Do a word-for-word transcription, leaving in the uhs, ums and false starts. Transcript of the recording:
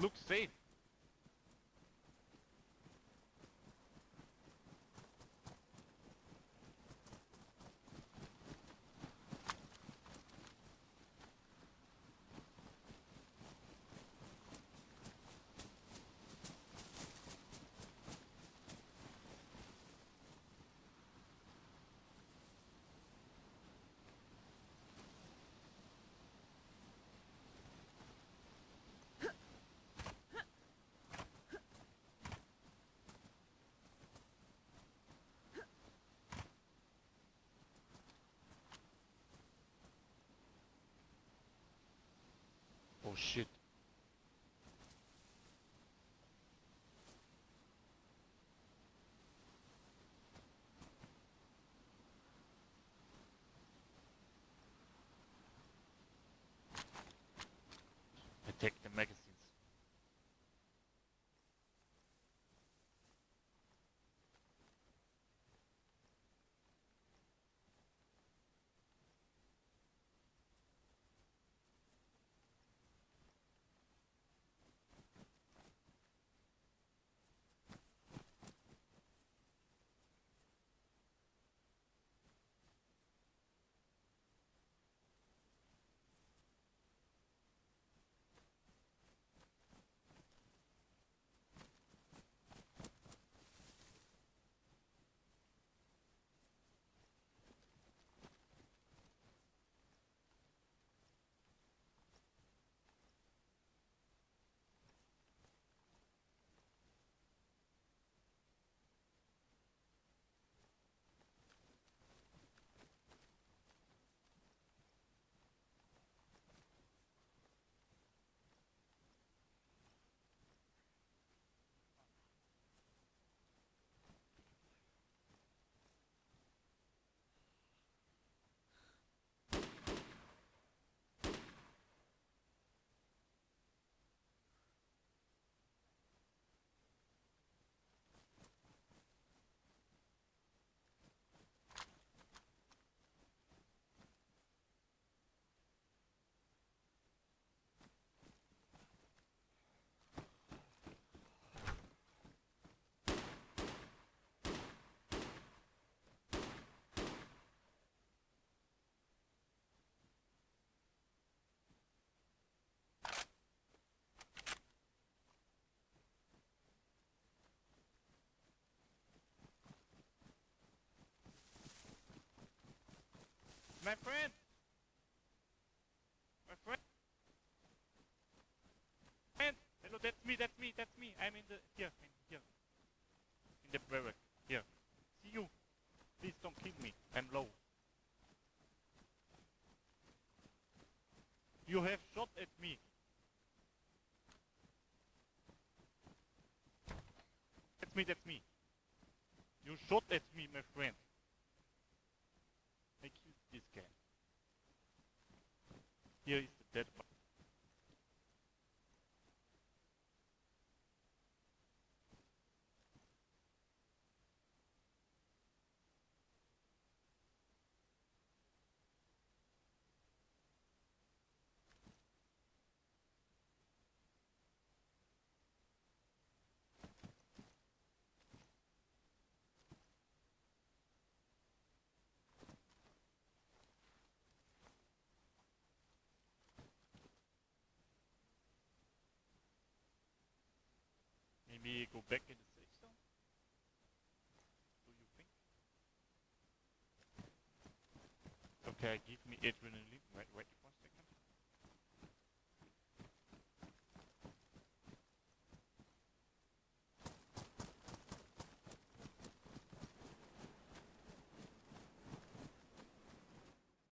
looks safe. Oh shit. Attack the magazines. My friend! My friend! Friend! Hello, that's me, that's me, that's me. I'm in the... here, in here. In the barrack. Here. See you. Please don't kill me. I'm low. You have shot at me. That's me, that's me. You shot at me, my friend. I killed this guy. Here is the dead body. Maybe go back in the safe zone? Do you think? Okay, give me adrenaline. Wait, wait.